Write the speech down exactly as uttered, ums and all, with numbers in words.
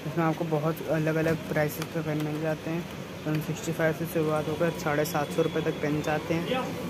इसमें आपको बहुत अलग अलग प्राइसेस पे पेन मिल जाते हैं। वन सिक्सटी फाइव से शुरुआत होकर साढ़े सात सौ रुपये तक पेन आते हैं।